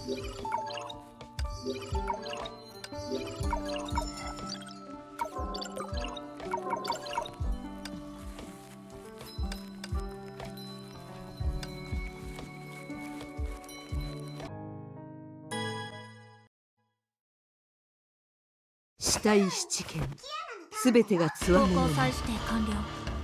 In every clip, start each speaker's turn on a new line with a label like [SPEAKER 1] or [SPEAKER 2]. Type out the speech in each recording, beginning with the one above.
[SPEAKER 1] 死体7件すべてがつわもの。
[SPEAKER 2] 方向再指定完了。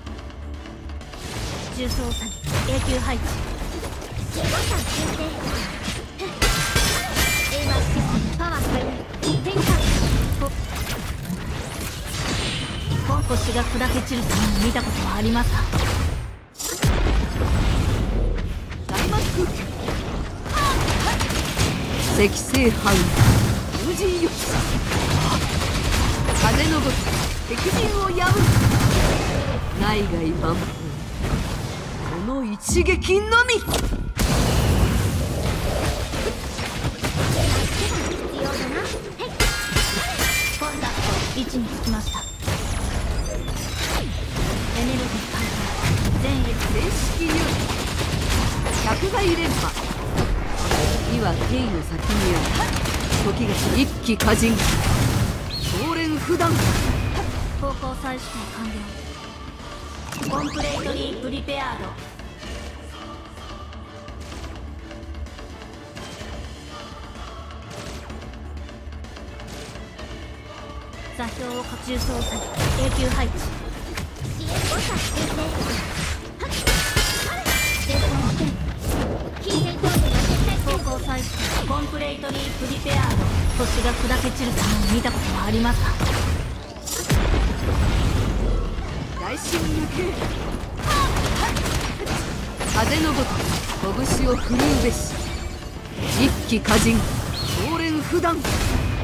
[SPEAKER 2] 重装作に永久配置。誤差修正。エイマーシステムパワー最大転換。星が砕け散る様を見たことはありますか？
[SPEAKER 1] 大マスク赤星ハウン風神よ、風のごと敵陣を破る。内外万法この一撃のみ。
[SPEAKER 2] コンタクト位置につきました。エネルギー回復全域
[SPEAKER 1] 正式有利百害連覇。意は剣の先にある。時が一気過人超連不断。
[SPEAKER 2] 方向再指定完了。コンプレートリープリペアード。座標を重装作に永久配置。支援誤差修正。前方危険。近戦闘員が撤退。方向再指定コンプレートリープリペアード。星が砕け散る様を見たことはありますか？
[SPEAKER 1] 大神抜け風のごと拳を振るうべし。一気過人超連不断。た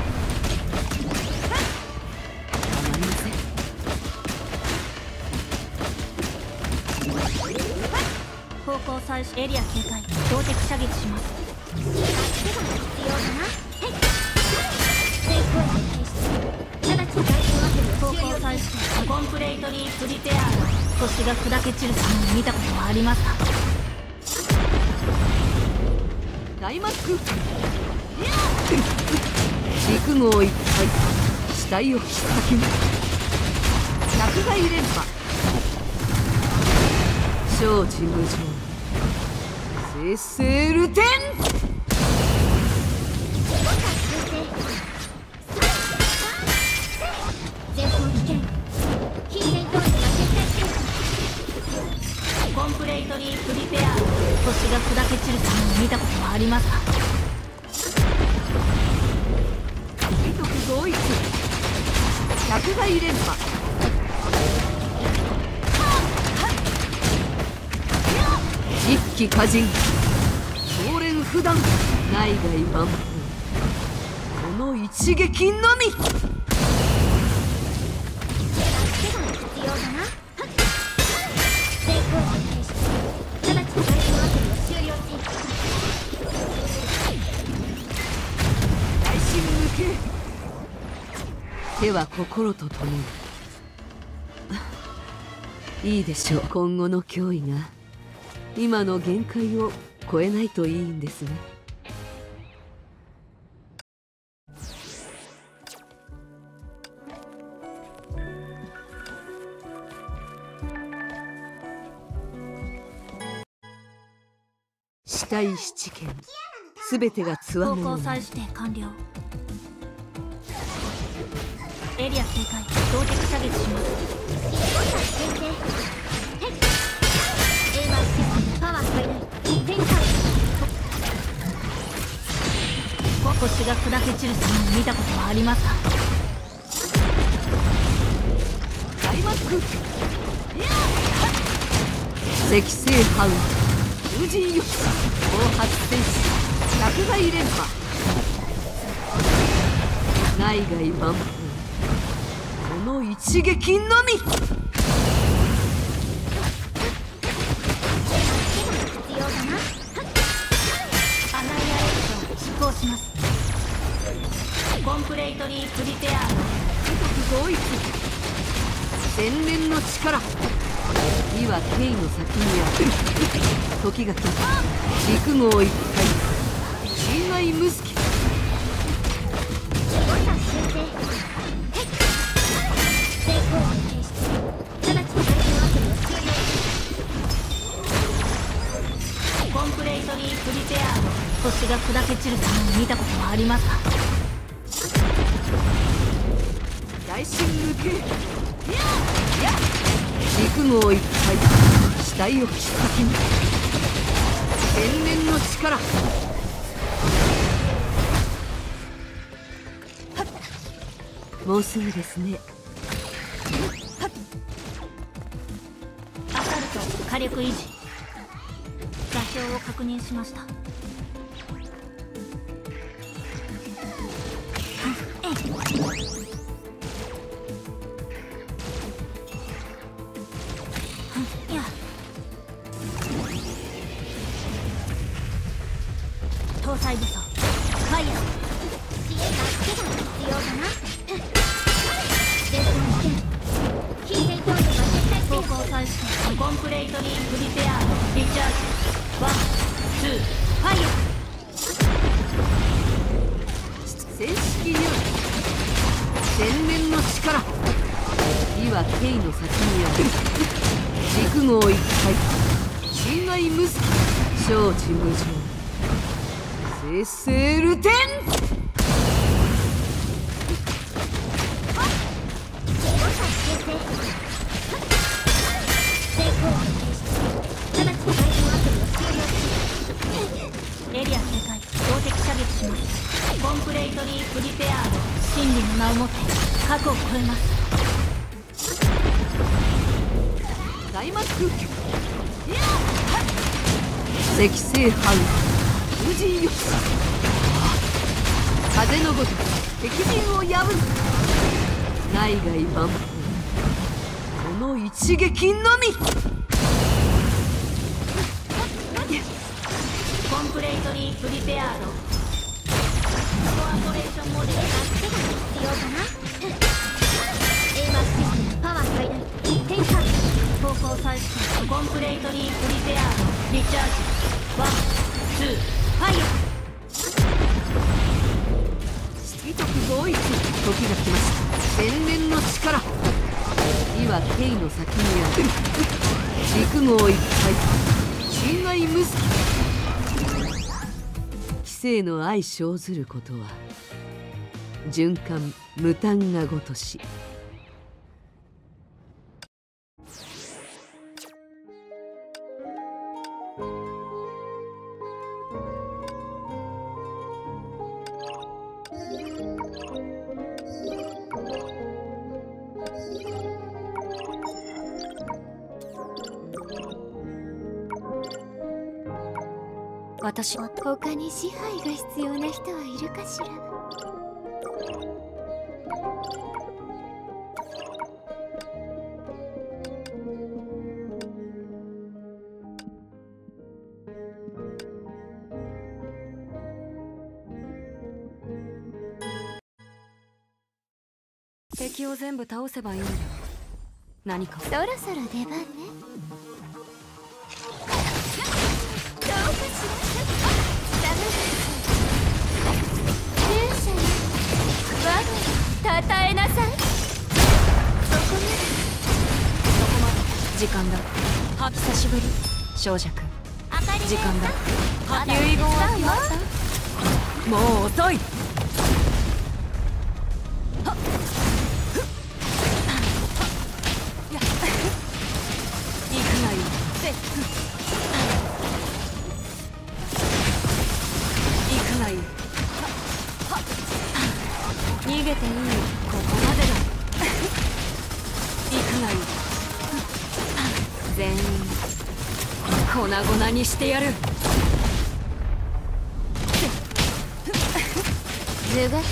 [SPEAKER 1] まりません。
[SPEAKER 2] 方向再指エリア警戒標的射撃します。助けが必要だな。成功へ停止。直ちに対戦ワペンを方向再指定コンプレートリープリペアード。星が砕け散る様を見たことはありますか？
[SPEAKER 1] 大マスク陸号一体死体を引き裂きに百害連覇。小事無常生成ルテン。前方危険。近戦闘員が撤退している。
[SPEAKER 2] コンプレートリープリペアード。星が砕け散る様を見たことはありますか？
[SPEAKER 1] 美徳同一百害連覇。一気過人超連不断。内外万法この一撃のみ。手は心と共に。いいでしょう。今後の脅威が今の限界を超えないといいんですね。死体7件すべてがつわもの。
[SPEAKER 2] 方向再指定完了。エリア警戒標的射撃します。エイマーシステムパワー最大転換。星が砕け散る様を見たことはありますか？
[SPEAKER 1] 大マスク赤星ハウン風神よ、後発戦士百害連覇。内外万法この一撃のみ。
[SPEAKER 2] 執行します。コンプレートリープリペアード。
[SPEAKER 1] 異国合一千年の力。意は剣の先にある。時が来た陸号一体心外無助。
[SPEAKER 2] 誤差修正。成功を提出。直ちに対戦アプリを終了。コンプレイトリープリペアード。星が砕け散る様を見たことはありますか？
[SPEAKER 1] 大神無形。陸号いっぱい死体を切っ先に天然の力。もうすぐですね。
[SPEAKER 2] アサルト火力維持。座標を確認しました。搭載武装ファイヤー。知恵助けが必要かな。レスポンス権非正強度が絶対走行開始。コンプレイトリープリペアードリチャージ。ワンツーファイヤー。
[SPEAKER 1] 正式より天然の力。火は剣の先にある。陸号いっぱい心外無助。承知無常。生成ルテン。
[SPEAKER 2] エリア警戒標的射撃します。コンプレイトリープリペアード。真理の名をもって過去を超えます。
[SPEAKER 1] 大魔空虚赤星ハウ風神よし。風のごとく敵陣を破る。内外万法この一撃のみ。
[SPEAKER 2] コンプレイトリープリペアード。コアポレーションモデル助けが必要かな。エイマーシステムパワー最大転換。方向再試験。コンプレイトリープリペアードリチャージ。ワンツーファイヤー。
[SPEAKER 1] 色徳合一。時が来ました。天然の力。火は剣の先にある。陸号いっぱい心外無助。規制の相生ずることは循環無端がごとし。
[SPEAKER 2] 私は他に支配が必要な人はいるかしら。
[SPEAKER 1] 敵を全部倒せばいいんだ。何か
[SPEAKER 2] そろそろ出番ね。どうかしら。勇者よ、我がたたえなさい。そこまで。
[SPEAKER 1] 時間だ。久しぶり少女くん。時間だ。遺言は決まった。もう遅い。逃げていい。ここまでだ。行くがいい。全員粉々にしてやる。
[SPEAKER 2] 図が高い。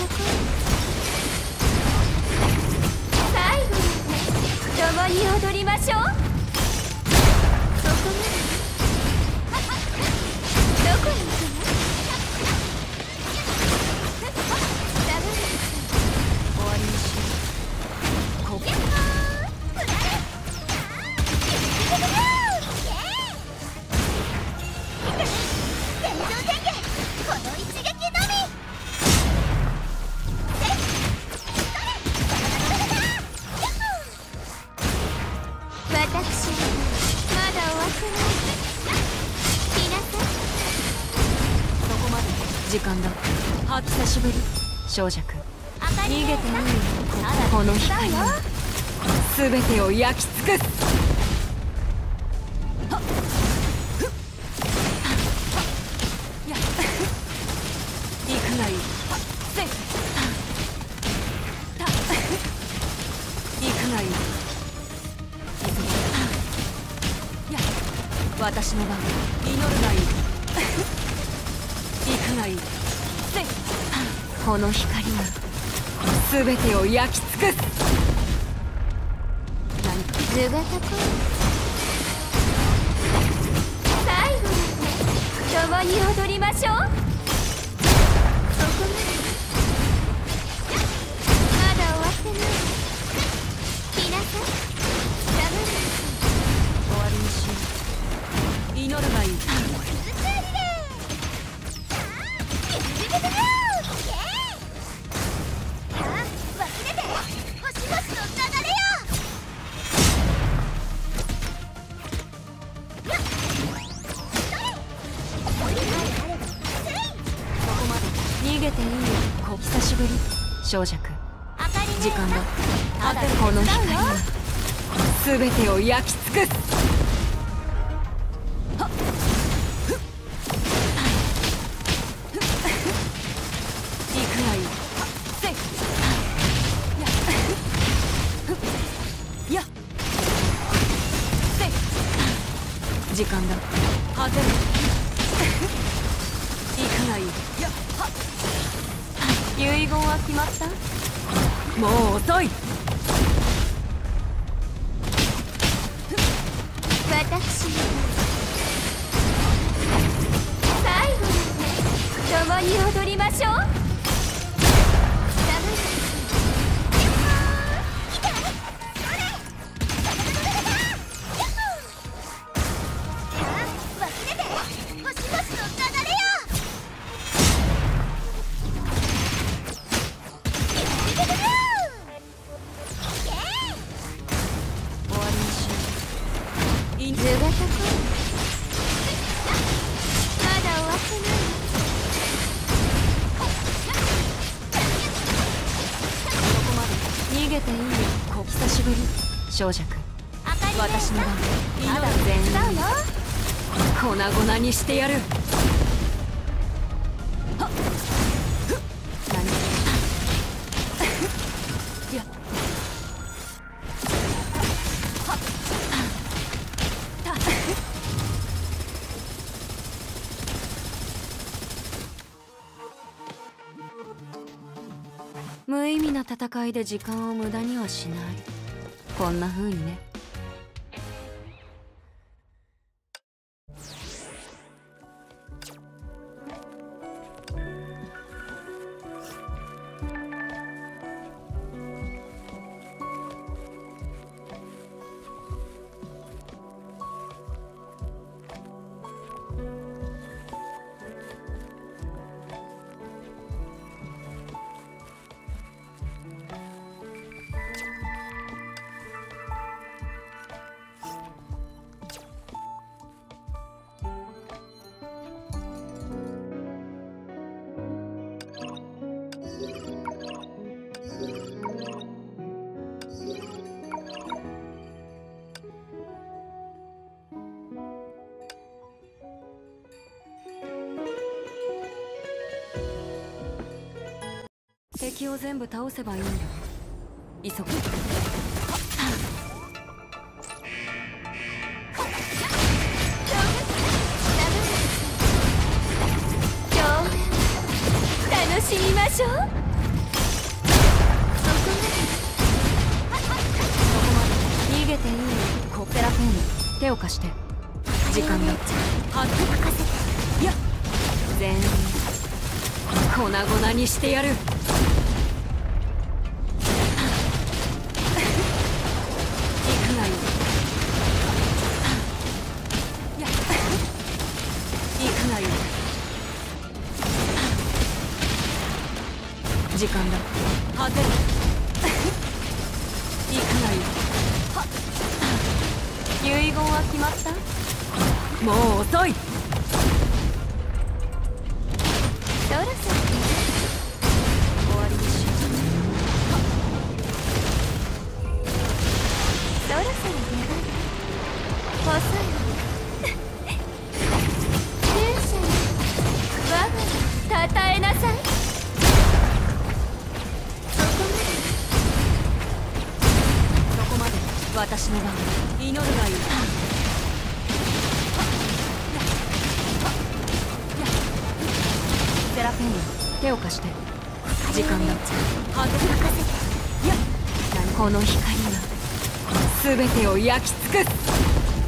[SPEAKER 2] 最後に共に踊りましょう。そこまで。どこに行くの？
[SPEAKER 1] 終わりにしよう。ここ。
[SPEAKER 2] 戦場宣言。この一撃。
[SPEAKER 1] 時間だ。久しぶり小弱。逃げていいよ。この光は全てを焼き尽くす。行くがいい。行くがいい。私の番。祈るがいい。行くがいい。この光が全てを焼き尽くす。何か
[SPEAKER 2] 図型か。最後まで共に踊りましょう。そこまで。まだ終わってない。来なさい。ダメです。
[SPEAKER 1] 終わりにしよう。祈るがいい。逃げていいよ。久しぶり小弱。時間だ。この光が全てを焼き尽くす。行くがいい。やっ時間だ。果てる。行くがいい。遺言は決まった？もう遅い。
[SPEAKER 2] 私最後まで共に踊りましょう。図型か。まだ終わってない。
[SPEAKER 1] ここまで。逃げていいよ。久しぶり小弱。私の番。まだ全員粉々にしてやる。何や無意味な戦いで時間を無駄にはしない。こんな風にね。敵を全部倒せばいいんだ。急ぐ。
[SPEAKER 2] 楽しみましょう。そこ
[SPEAKER 1] まで。逃げていいよ。コッペラペン手を貸して。時間だ。
[SPEAKER 2] 任せて。
[SPEAKER 1] やっ全員粉々にしてやる。時間だ。果てる。行くがいい。遺言は決まった？もう遅い。
[SPEAKER 2] そそろそろ終わりにしよう。そろそろ出番。遅いわ。勇者よ、我がたたえなさい。そこまで私の番。祈るがいい。セラフィーヌ、手を貸して。時間だ。任せて。いや、この光が全てを焼き尽くす。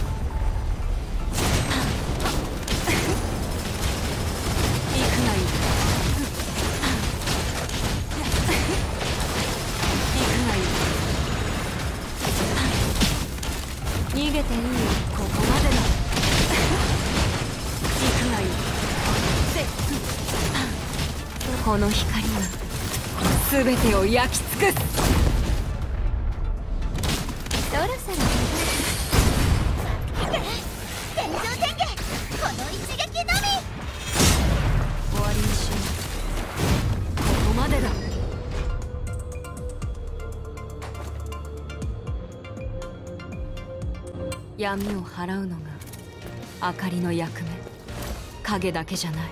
[SPEAKER 2] 逃げていいよ、ここまでだ。行くがいい。この光が全てを焼き尽くす。そろそろ天上天下、この一撃のみ。終わりにしよう。ここまでだ。闇を払うのが明かりの役目。影だけじゃない。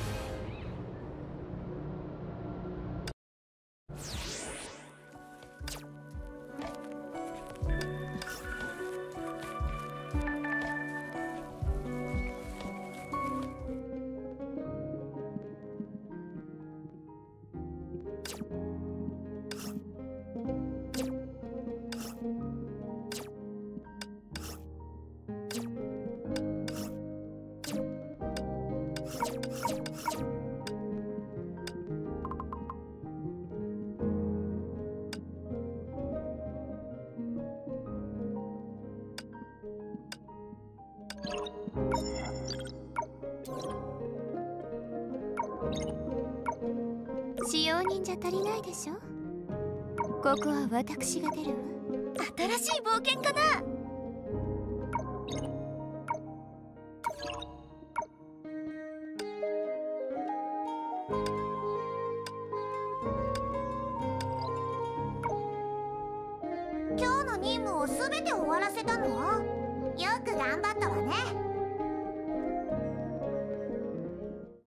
[SPEAKER 2] 使用人じゃ足りないでしょ。ここは私が出るわ。新しい冒険かな。今日の任務を全て終わらせたの？よく頑張ったわね。